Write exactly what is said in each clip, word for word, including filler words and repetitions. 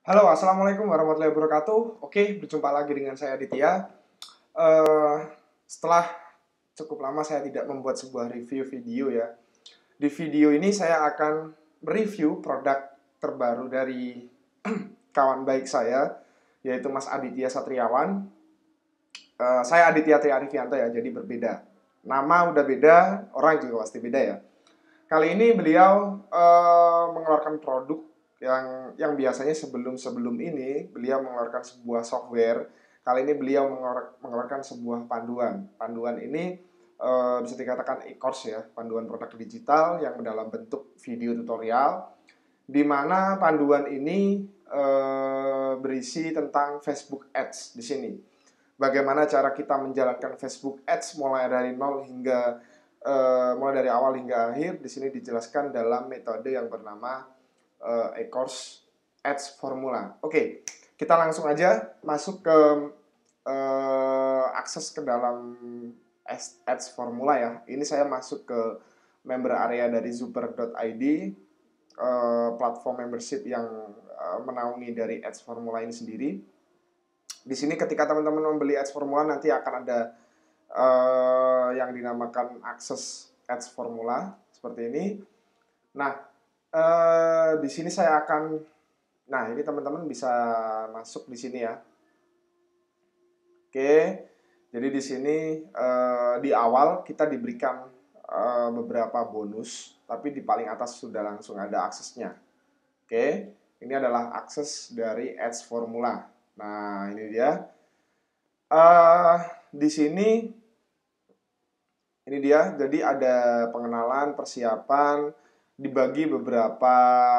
Halo, assalamualaikum warahmatullahi wabarakatuh. Oke, berjumpa lagi dengan saya Aditya. Eh, Setelah cukup lama saya tidak membuat sebuah review video ya. Di video ini saya akan mereview produk terbaru dari kawan baik saya, yaitu Mas Aditya Satriawan. Eh, saya Aditya Tri Arifianto ya, jadi berbeda. Nama udah beda, orang juga pasti beda ya. Kali ini beliau eh, mengeluarkan produk yang yang biasanya sebelum-sebelum ini beliau mengeluarkan sebuah software. Kali ini beliau mengeluarkan sebuah panduan. Panduan ini eh, bisa dikatakan e-course ya, panduan produk digital yang dalam bentuk video tutorial, di mana panduan ini eh, berisi tentang Facebook Ads di sini. Bagaimana cara kita menjalankan Facebook Ads mulai dari nol hingga uh, mulai dari awal hingga akhir. Di sini dijelaskan dalam metode yang bernama uh, e-course Ads Formula. Oke, kita langsung aja masuk ke uh, akses ke dalam Ads Formula ya. Ini saya masuk ke member area dari zuper dot i d, uh, platform membership yang uh, menaungi dari Ads Formula ini sendiri. Di sini ketika teman-teman membeli Ads Formula nanti akan ada uh, yang dinamakan akses Ads Formula seperti ini. Nah, uh, di sini saya akan, nah ini teman-teman bisa masuk di sini ya. Oke, jadi di sini uh, di awal kita diberikan uh, beberapa bonus, tapi di paling atas sudah langsung ada aksesnya. Oke, ini adalah akses dari Ads Formula. Nah, ini dia. Uh, di sini, ini dia. Jadi ada pengenalan, persiapan, dibagi beberapa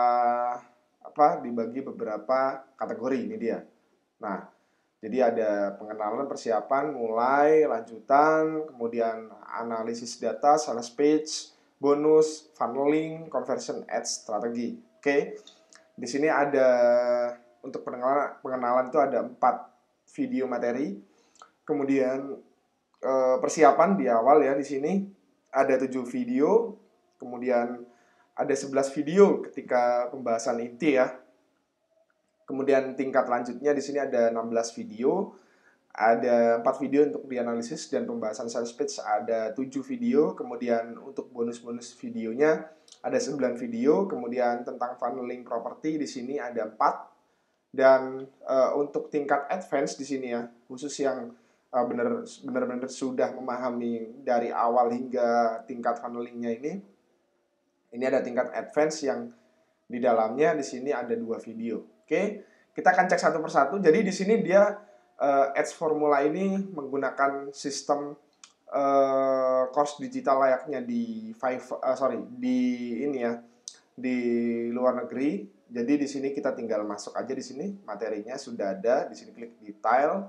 apa? Dibagi beberapa kategori. Ini dia. Nah, jadi ada pengenalan, persiapan, mulai, lanjutan, kemudian analisis data, sales page, bonus, funneling, conversion ads, strategi. Oke, di sini ada untuk pengenalan, pengenalan itu ada empat video materi. Kemudian persiapan di awal ya, di sini ada tujuh video. Kemudian ada sebelas video ketika pembahasan inti ya. Kemudian tingkat lanjutnya di sini ada enam belas video. Ada empat video untuk dianalisis dan pembahasan sales page, ada tujuh video. Kemudian untuk bonus-bonus videonya ada sembilan video. Kemudian tentang funneling property di sini ada empat. Dan uh, untuk tingkat advance di sini ya, khusus yang uh, benar benar-benar sudah memahami dari awal hingga tingkat funnelingnya ini, ini ada tingkat advance yang di dalamnya di sini ada dua video. Oke, kita akan cek satu persatu. Jadi di sini dia uh, Ads Formula ini menggunakan sistem uh, course digital layaknya di five uh, sorry di ini ya, di luar negeri. Jadi di sini kita tinggal masuk aja, di sini materinya sudah ada, di sini klik detail.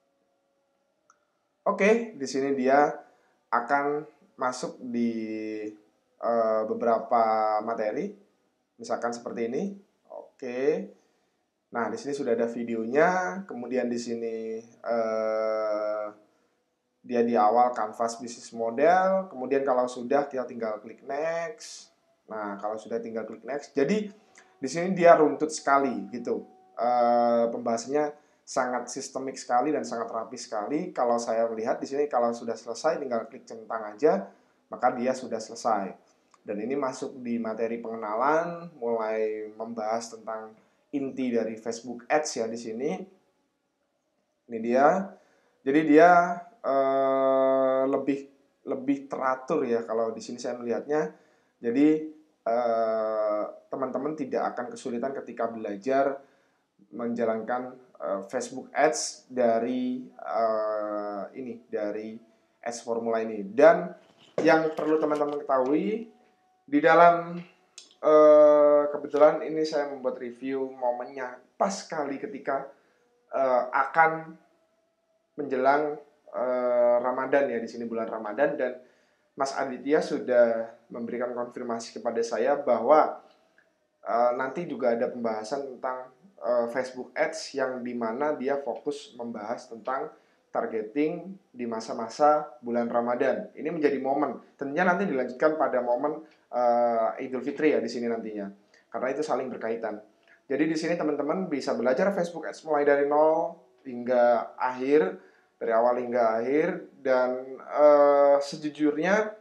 Oke, di sini dia akan masuk di uh, beberapa materi, misalkan seperti ini. Oke. Nah, di sini sudah ada videonya, kemudian di sini uh, dia di awal canvas bisnis model, kemudian kalau sudah kita tinggal klik next. Nah, kalau sudah tinggal klik next. Jadi di sini dia runtut sekali gitu. E, pembahasannya sangat sistemik sekali dan sangat rapi sekali. Kalau saya melihat di sini kalau sudah selesai tinggal klik centang aja, maka dia sudah selesai. Dan ini masuk di materi pengenalan, mulai membahas tentang inti dari Facebook Ads ya di sini. Ini dia. Jadi dia e, lebih lebih teratur ya kalau di sini saya melihatnya. Jadi Uh, teman-teman tidak akan kesulitan ketika belajar menjalankan uh, Facebook Ads dari uh, ini dari Ads Formula ini. Dan yang perlu teman-teman ketahui, di dalam uh, kebetulan ini saya membuat review momennya pas sekali ketika uh, akan menjelang uh, Ramadan ya, di sini bulan Ramadan, dan Mas Aditya sudah memberikan konfirmasi kepada saya bahwa uh, nanti juga ada pembahasan tentang uh, Facebook Ads yang dimana dia fokus membahas tentang targeting di masa-masa bulan Ramadan. Ini menjadi momen. Tentunya nanti dilanjutkan pada momen uh, Idul Fitri ya di sini nantinya, karena itu saling berkaitan. Jadi di sini teman-teman bisa belajar Facebook Ads mulai dari nol hingga akhir, dari awal hingga akhir, dan uh, sejujurnya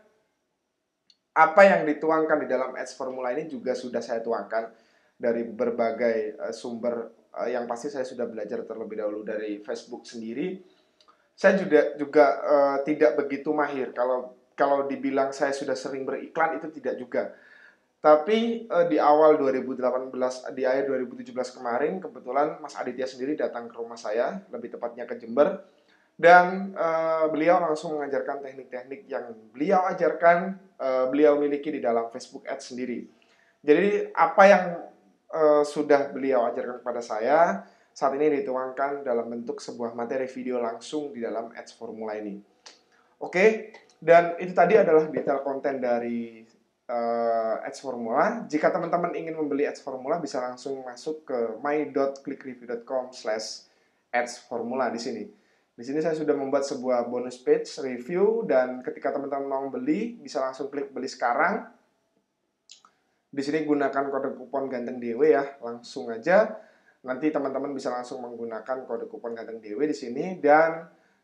apa yang dituangkan di dalam Ads Formula ini juga sudah saya tuangkan dari berbagai uh, sumber uh, yang pasti saya sudah belajar terlebih dahulu dari Facebook sendiri. Saya juga juga uh, tidak begitu mahir. Kalau kalau dibilang saya sudah sering beriklan itu tidak juga. Tapi uh, di awal dua ribu delapan belas, di akhir dua ribu tujuh belas kemarin, kebetulan Mas Aditya sendiri datang ke rumah saya, lebih tepatnya ke Jember, dan uh, beliau langsung mengajarkan teknik-teknik yang beliau ajarkan, uh, beliau miliki di dalam Facebook Ads sendiri. Jadi apa yang uh, sudah beliau ajarkan kepada saya saat ini dituangkan dalam bentuk sebuah materi video langsung di dalam Ads Formula ini. Oke, dan itu tadi adalah detail konten dari uh, Ads Formula. Jika teman-teman ingin membeli Ads Formula, bisa langsung masuk ke my dot click review dot com slash ads formula di sini. Di sini saya sudah membuat sebuah bonus page review, dan ketika teman-teman mau beli, bisa langsung klik beli sekarang. Di sini gunakan kode kupon Ganteng D W ya, langsung aja. Nanti teman-teman bisa langsung menggunakan kode kupon Ganteng D W di sini, dan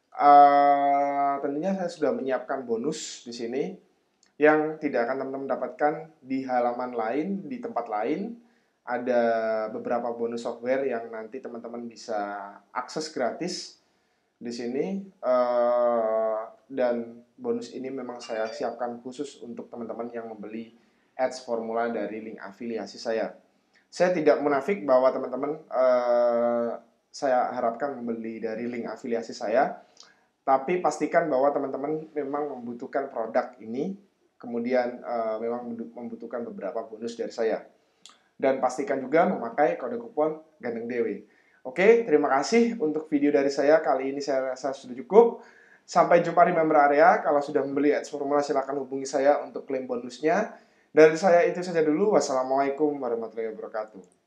uh, tentunya saya sudah menyiapkan bonus di sini yang tidak akan teman-teman dapatkan di halaman lain, di tempat lain. Ada beberapa bonus software yang nanti teman-teman bisa akses gratis di sini, uh, dan bonus ini memang saya siapkan khusus untuk teman-teman yang membeli Ads Formula dari link afiliasi saya. Saya tidak munafik bahwa teman-teman uh, saya harapkan membeli dari link afiliasi saya, tapi pastikan bahwa teman-teman memang membutuhkan produk ini, kemudian uh, memang membutuhkan beberapa bonus dari saya. Dan pastikan juga memakai kode kupon Ganteng D W. Oke, terima kasih untuk video dari saya. Kali ini saya rasa sudah cukup. Sampai jumpa di member area. Kalau sudah membeli Ads Formula, silakan hubungi saya untuk klaim bonusnya. Dari saya itu saja dulu. Wassalamualaikum warahmatullahi wabarakatuh.